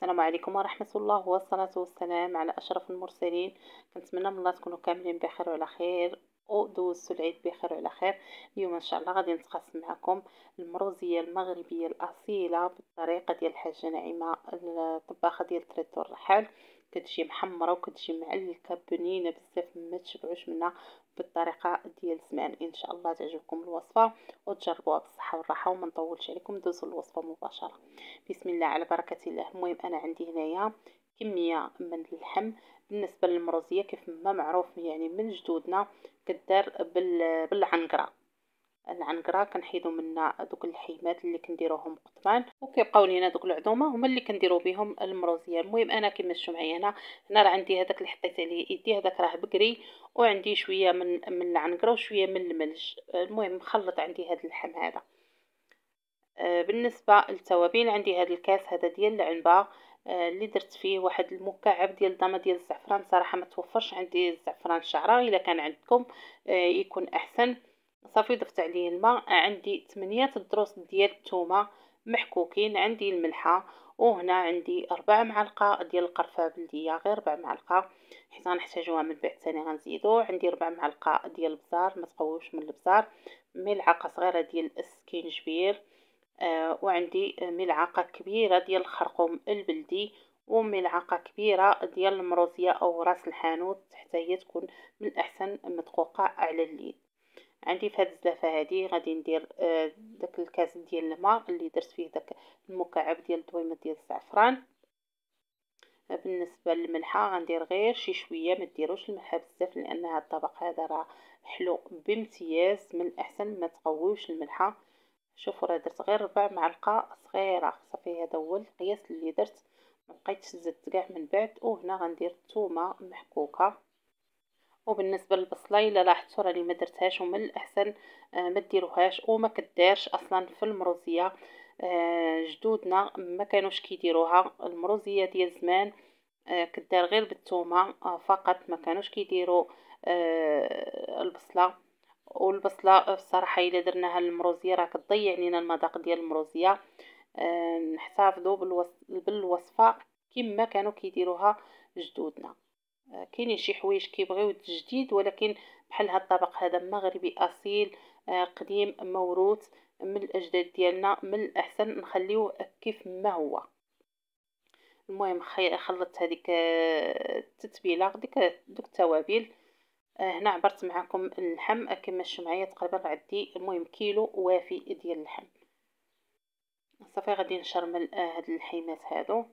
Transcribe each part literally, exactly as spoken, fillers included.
السلام عليكم ورحمة الله والصلاة والسلام على أشرف المرسلين. كنتمنى من الله تكونوا كاملين بخير وعلى خير ودوزتوا العيد بخير وعلى خير. اليوم إن شاء الله غادي نتقاسم معكم المروزية المغربية الأصيلة بالطريقة ديال الحاجة نعيمة الطباخة ديال تريتو الرحال. كتجي محمرة وكتجي معلكة بنينة بزاف ما تشبعوش منها بالطريقة ديال زمان. إن شاء الله تعجبكم الوصفة وتجربوها بالصحة والراحة وما نطولش عليكم ندوزو الوصفة مباشرة. بسم الله على بركة الله. المهم أنا عندي هنايا كمية من اللحم. بالنسبة للمروزية كيف ما معروف يعني من جدودنا كدار بال... بالعنقرة. العنقرة كنحيدو منا دوك اللحيمات اللي كنديروهم قطبان وكيبقاو لينا دوك العظومه هما اللي كنديرو بهم المروزيه. المهم انا كما شفتوا معايا هنا هنا راه عندي هذاك اللي حطيت عليه يدي هذاك راه بكري وعندي شويه من من العنقرة وشويه من الملج. المهم مخلط عندي هذا اللحم هذا. بالنسبة للتوابل عندي هذا الكاس هذا ديال العنبة اللي درت فيه واحد المكعب ديال ضمه ديال الزعفران. صراحه ما توفرش عندي الزعفران الشعره، الا كان عندكم يكون احسن. صافي ضفت عليه الماء. عندي ثمانية الضروس ديال الثومه محكوكين. عندي الملحه وهنا عندي ربع معلقه ديال القرفه بلديه غير ربع معلقه حيت غنحتاجوها من بعد ثاني غنزيدو. عندي ربع معلقه ديال البزار ما تقويوش من البزار. ملعقه صغيره ديال السكينجبير. آه وعندي ملعقة كبيرة ديال الخرقوم البلدي وملعقة كبيرة ديال المروزية أو راس الحانوت حتى هي تكون من الأحسن مدقوقة على اليد. عندي في هاد الزلافة هادي غادي ندير آه داك الكاس ديال الماء اللي درت فيه داك المكعب ديال الدويمة ديال الزعفران. آه بالنسبة للملحة غندير غير شي شوية ما ديروش الملحة بزاف لأن هاد الطبق هذا راه حلو بامتياز من الأحسن ما تقويوش الملحة. شوفوا راه درت غير ربع معلقه صغيره. صافي هذا هو القياس اللي درت ما بقيتش زدت كاع من بعد. وهنا غندير الثومه محكوكه. وبالنسبه للبصله الا لاحظتوا راني ما درتهاش ومن الاحسن آه ما ديروهاش وما كدارش اصلا في المروزيه. آه جدودنا ما كانوش كيديروها المروزيه ديال زمان. آه كدار غير بالثومه آه فقط ما كانوش كيديروا آه البصله. والبصله الصراحه الا درناها للمروزيه راه كتضيع لينا المذاق ديال المروزيه. أه نحتفظوا بالوص... بالوصفه كما كانوا كيديروها جدودنا. أه كاينين شي حوايج كيبغيو التجديد ولكن بحال هذا الطبق هذا مغربي اصيل أه قديم موروث من الاجداد ديالنا من الاحسن نخليوه كيف ما هو. المهم خلطت هذيك التتبيله ديك دوك التوابل. هنا عبرت معكم اللحم كما شفتوا معايا تقريبا عندي المهم كيلو وافي ديال اللحم. صافي غادي نشرمل هاد اللحيمات هادو.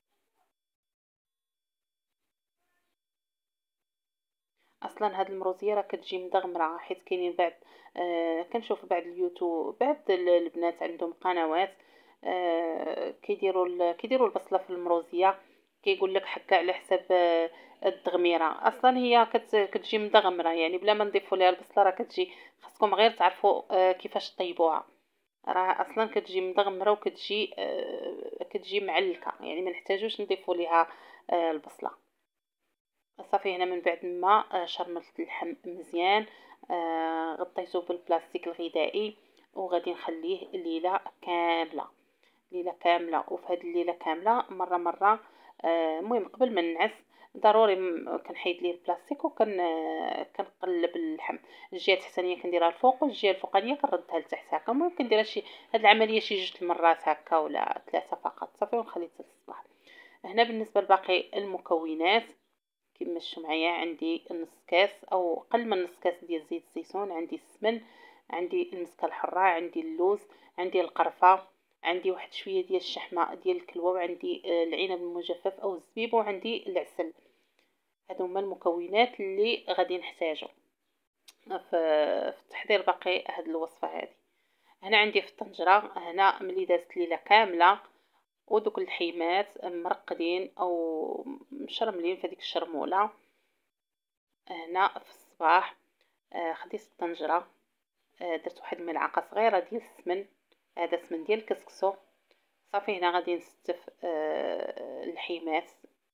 اصلا هاد المروزيه راه كتجي مدغمره حيت كاينين بعض آه كنشوف بعض اليوتيوب بعض البنات عندهم قنوات آه كيديروا كيديروا البصله في المروزيه كيقول لك حكا على حساب آه التغميره. اصلا هي كت كتجي مدغمره يعني بلا ما نضيفوا ليها البصله راه كتجي. خاصكم غير تعرفوا آه كيفاش طيبوها. راه اصلا كتجي مدغمره وكتجي آه كتجي معلكه يعني ما نحتاجوش نضيفوا ليها آه البصله. صافي هنا من بعد ما شرملت اللحم مزيان آه غطيته بالبلاستيك الغذائي وغادي نخليه ليله كامله ليله كامله. وفي هذه الليله كامله مره مره المهم آه قبل ما ننعس ضروري كنحيد ليه البلاستيك وكن آه كنقلب اللحم. الجهه التحتانيه كنديرها الفوق والجهه الفوقانيه كنردها لتحت هكا. المهم كنديرها شي هاد العمليه شي جوج المرات هكا ولا ثلاثه فقط. صافي ونخلي حتى الصباح. هنا بالنسبه لباقي المكونات كما شفتوا معايا عندي نص كاس او اقل من نص كاس ديال زيت الزيتون. عندي السمن عندي المسكه الحره عندي اللوز عندي القرفه عندي واحد شويه ديال الشحمه ديال الكلوه وعندي العنب المجفف او الزبيب وعندي العسل. هادو هما المكونات اللي غادي نحتاجو في تحضير باقي هاد الوصفه هذه. هنا عندي في الطنجره هنا ملي دازت ليله كامله ودوك اللحيمات مرقدين او مشرملين في هذيك الشرموله. هنا في الصباح آه خديت الطنجره آه درت واحد الملعقه صغيره ديال السمن. هذا سمن ديال الكسكسو. صافي هنا غادي نستف آه اللحيمات.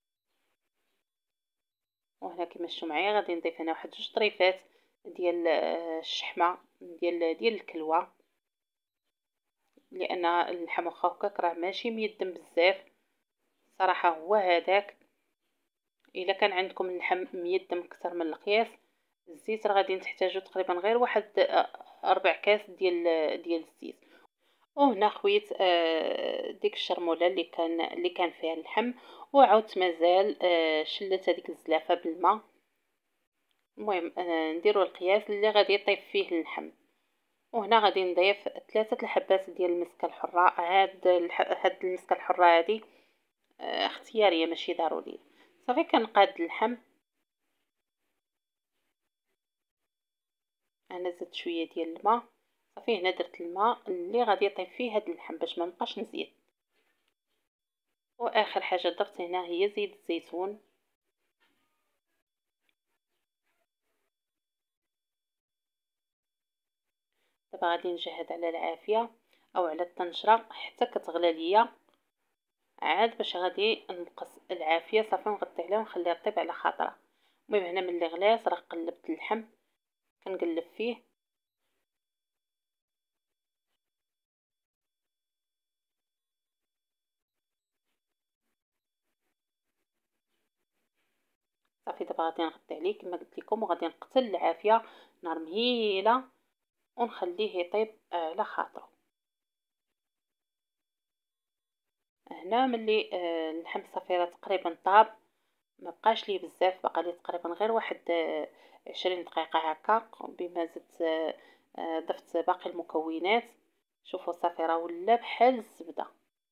وهنا كما شفتوا معايا غادي نضيف هنا واحد جوج طريفات ديال آه الشحمه ديال ديال الكلوه لان اللحم واخا هكاك راه ماشي ميدم بزاف. صراحة هو هذاك. الا كان عندكم اللحم ميدم اكثر من القياس، الزيت راه غادي تحتاجوا تقريبا غير واحد آه، اربع كاس ديال ديال الزيت. وهنا خويت آه، ديك الشرموله اللي كان اللي كان فيها اللحم، وعاودت مازال آه، شلت هذيك الزلافه بالماء. المهم آه، نديروا القياس اللي غادي يطيب فيه اللحم. وهنا غادي نضيف ثلاثه الحبات ديال المسكه الحره. هاد الح... هاد المسكه الحره هادي آه، اختياريه ماشي ضروريه. صافي كنقاد اللحم. انا زدت شويه ديال الماء. صافي هنا درت الماء اللي غادي يطيب فيه هاد اللحم باش ما نبقاش نزيد. واخر حاجه ضفت هنا هي زيت الزيتون. دابا غادي نجهد على العافيه او على الطنجره حتى كتغلى ليا، عاد باش غادي نقص العافيه صافي نغطي عليها ونخليها طيب على خاطرها. المهم هنا ملي غلات راه قلبت اللحم، كنقلب فيه. صافي دابا غادي نغطي عليه كما قلت لكم، وغادي نقتل العافيه نار مهيله ونخليه يطيب على خاطره. هنا ملي آه، اللحم صافي راه تقريبا طاب، ما بقاش ليه بزاف، بقى ليه تقريبا غير واحد آه، عشرين دقيقه هكا بما زدت آه، آه، ضفت باقي المكونات. شوفوا صافي راه ولا بحال الزبده.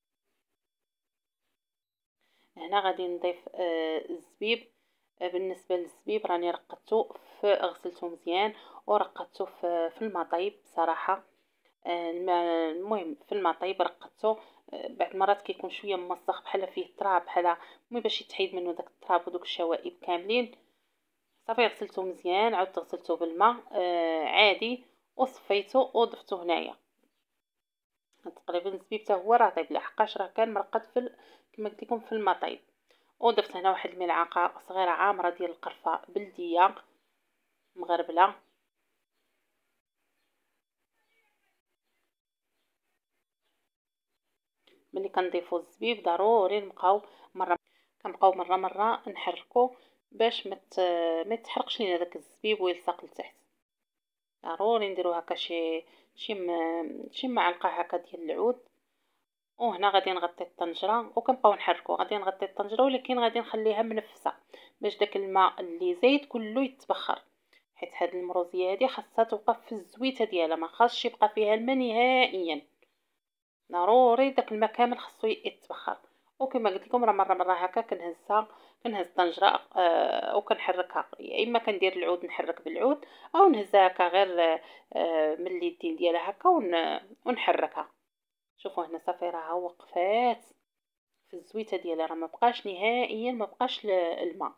هنا غادي نضيف آه، الزبيب. آه، بالنسبه للزبيب راني رقدته في غسلته مزيان ورقدته في في الماء طيب صراحه. آه، الماء المهم في الماء طيب رقدته. آه، بعض المرات كيكون شويه ممسخ بحال فيه التراب بحال المهم باش يتحيد منه داك التراب ودوك الشوائب كاملين. صافي غسلته مزيان، عاودت غسلته بالماء آه عادي وصفيته وضفته هنايا. تقريبا الزبيب حتى هو راه طيب لحقاش راه كان مرقد في ال... كما قلت لكم في الماء طيب. وضفت هنا واحد الملعقه صغيره عامره ديال القرفه بلديه مغربله. ملي كنضيفو الزبيب ضروري نبقاو مره كنبقاو مره مره نحركو باش مت... ما يتحرقش لينا داك الزبيب ويلصق لتحت. ضروري نديرو هكا شي شي م... شي معلقه هكا ديال العود. وهنا غادي نغطي الطنجره وكنبقاو نحركو. غادي نغطي الطنجره ولكن غادي نخليها منفسه باش داك الماء اللي زايد كله يتبخر، حيت هاد المروزيه هادي خاصها توقف في الزويته ديالها، ما خاصش يبقى فيها الماء نهائيا. ضروري داك الماء كامل خاصو يتبخر. وكما قلت لكم راه مره مره هكا كنهزها كنهز الطنجره آه وكنحركها، يا اما كندير العود نحرك بالعود او نهزها هكا غير آه من اليدين ديالها هكا ون... ونحركها. شوفوا هنا صافي راها وقفات في الزويته ديالها، راه ما بقاش نهائيا ما بقاش الماء.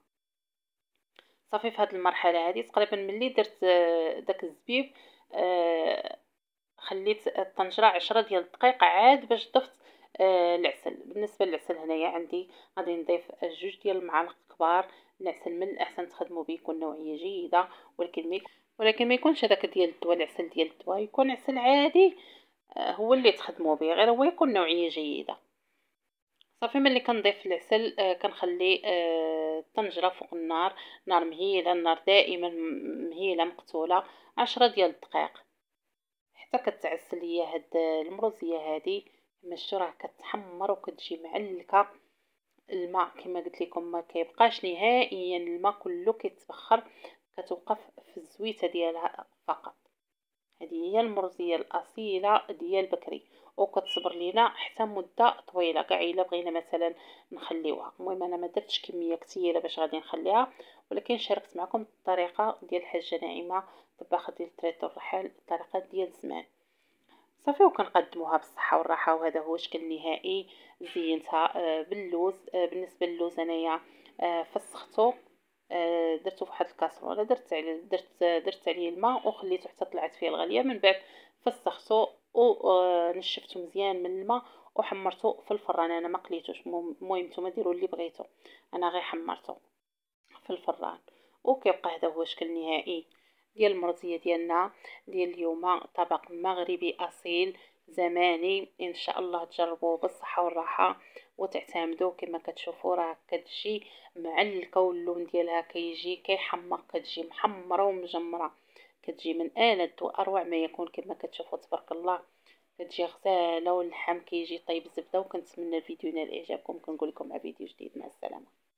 صافي في هذه المرحله هذه تقريبا ملي درت آه داك الزبيب آه خليت الطنجرة عشرة ديال الدقائق عاد باش ضفت آه العسل. بالنسبة للعسل هنايا عندي غادي نضيف جوج ديال المعالق كبار. العسل من الأحسن تخدموا به، يكون نوعية جيدة، ولكن ما ولكن ما يكونش هذاك ديال الدواء، العسل ديال الدواء يكون عسل عادي آه هو اللي تخدموا به، غير هو يكون نوعية جيدة. صافي ملي كنضيف العسل آه كنخلي آه الطنجرة فوق النار، نار مهيلة، النار دائما مهيلة مقتولة عشرة ديال الدقائق حتى كتعسل ليا هاد المروزيه هادي. كما شفتوا راه كتحمر وكتجي معلكه. الماء كما قلت لكم ما كيبقاش نهائيا، الماء كله كيتبخر، كتوقف في الزويته ديالها فقط. هذه هي المرزيه الاصيله ديال بكري، وكتصبر لينا حتى مده طويله كاع الا بغينا مثلا نخليوها. المهم انا ما درتش كميه كثيره باش غادي نخليها، ولكن شاركت معكم الطريقه ديال الحاجه نعيمه طباخه ديال تريتو الرحال، الطريقه ديال زمان. صافي وكنقدموها بالصحه والراحه. وهذا هو الشكل النهائي. زينتها آه، باللوز. آه، بالنسبه للوز انايا آه، فسختو آه، درتو فواحد الكاسرونه، درت عليه درت درت عليه الماء وخليته حتى طلعت فيه الغليه. من بعد فسختو ونشفتو مزيان من الماء وحمرته في الفران. انا ما قليتوش، المهم نتوما ديروا اللي بغيتو، انا غير حمرته في الفران. وكيبقى هذا هو الشكل النهائي ديال المرزيه ديالنا ديال اليوم. طبق مغربي اصيل زماني. ان شاء الله تجربوه بالصحة والراحة وتعتمدوا. كما كتشوفوا راه كتجي معلكة واللون ديالها كيجي كيحمق، كتجي محمرة ومجمرة، كتجي من آلد واروع ما يكون. كما كتشوفوا تبارك الله كتجي غزالة واللحم كيجي طيب الزبدة. وكنتمنى الفيديو ينال اعجابكم، كنقول لكم مع فيديو جديد. مع السلامة.